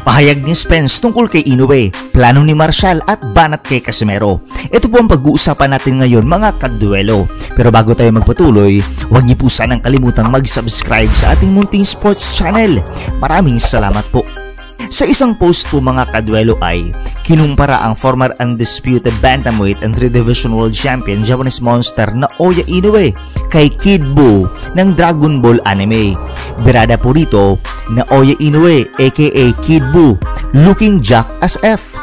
Pahayag ni Spence tungkol kay Inoue, plano ni Marshall at banat kay Casimero. Ito po ang pag-uusapan natin ngayon mga kaduelo. Pero bago tayo magpatuloy, huwag niyo po sanang kalimutang mag-subscribe sa ating munting sports channel. Maraming salamat po. Sa isang post po mga kaduelo ay kinumpara ang former undisputed bantamweight and 3-division world champion Japanese monster na Naoya Inoue kay Kid Buu ng Dragon Ball anime. Birada po rito Naoya Inoue aka Kid Buu looking jack as F.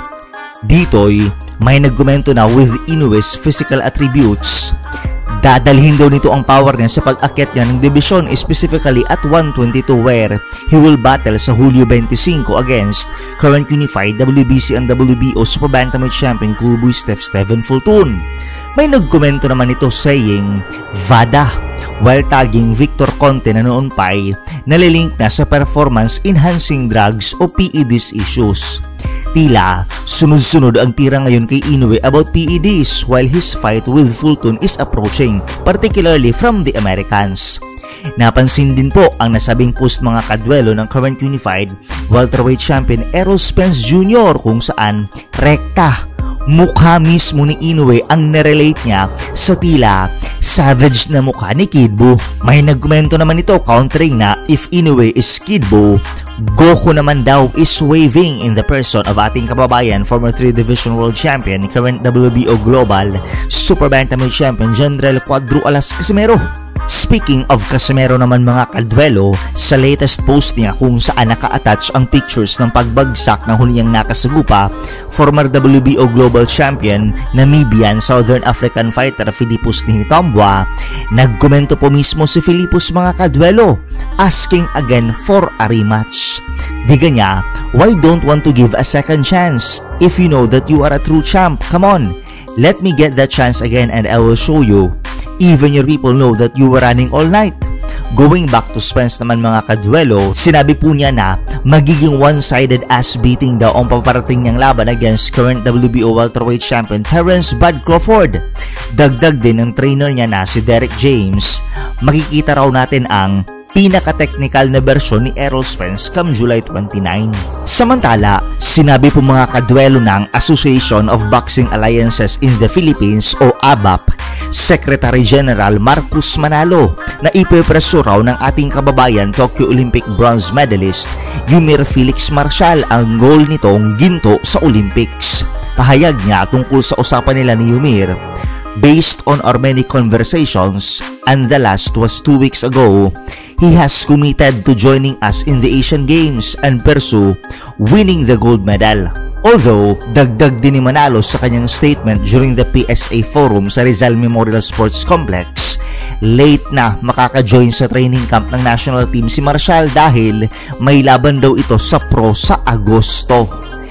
Dito'y may nagkomento na with Inoue's physical attributes, dadalhin daw nito ang power niya sa pag-akyat niya ng division, specifically at 122 where he will battle sa Hulyo 25 against current unified WBC and WBO Super Bantamweight Champion Coolboy Steven Fulton. May nagkomento naman ito saying VADA while tagging Victor Conte na noon pa'y nalilink na sa performance enhancing drugs o PEDs issues. Tila, sunod-sunod ang tira ngayon kay Inoue about PEDs while his fight with Fulton is approaching, particularly from the Americans. Napansin din po ang nasabing post mga kaduelo ng current unified welterweight champion Errol Spence Jr. kung saan rekta, mukha mismo ni Inoue ang narelate niya sa tila savage na mukha ni Kid Buu. May nagkomento naman ito countering na if Inoue is Kid Buu, Goku naman daw is waving in the person of ating kababayan, former 3-division world champion, current WBO Global Super Bantamweight champion General Cuadro Alas Casimero. Speaking of Casimero naman mga kaduelo, sa latest post niya kung saan naka-attach ang pictures ng pagbagsak ng huli niyang nakasagupa, former WBO Global Champion, Namibian Southern African fighter Philippus Nihitomboa, nagkomento po mismo si Philippus mga kaduelo, asking again for a rematch. Diga niya, why don't want to give a second chance? If you know that you are a true champ, come on, let me get that chance again and I will show you. Even your people know that you were running all night. Going back to Spence naman mga kaduelo, sinabi po niya na magiging one-sided ass beating daw ang paparating niyang laban against current WBO welterweight champion Terence Bud Crawford. Dagdag din ng trainer niya na si Derek James, makikita raw natin ang pinaka-technical na bersyon ni Errol Spence come July 29. Samantala, sinabi po mga kaduelo ng Association of Boxing Alliances in the Philippines o ABAP, Secretary General Marcus Manalo, na ipepreso raw ng ating kababayan Tokyo Olympic bronze medalist Yumir Felix Marshall ang goal nitong ginto sa Olympics. Pahayag niya tungkol sa usapan nila ni Yumir, based on our many conversations, and the last was 2 weeks ago, he has committed to joining us in the Asian Games and pursue winning the gold medal. Although, dagdag din ni Manalo sa kanyang statement during the PSA forum sa Rizal Memorial Sports Complex, late na makaka-join sa training camp ng national team si Marshall dahil may laban daw ito sa pro sa Agosto.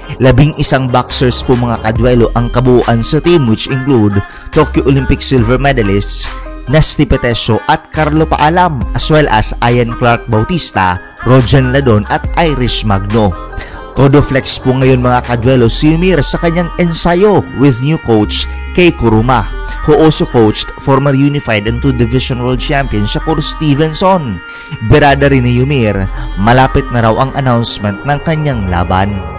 11 boxers po mga kaduelo ang kabuuan sa team, which include Tokyo Olympic silver medalists Nasty Petesio at Carlo Paalam, as well as Ian Clark Bautista, Rojan Ladon at Irish Magno. Todo flex po ngayon mga kaduelo si Yumir sa kanyang ensayo with new coach Kei Kuruma, who also coached former unified and 2-division world champion Shakur Stevenson. Birada rin ni Yumir, malapit na raw ang announcement ng kanyang laban.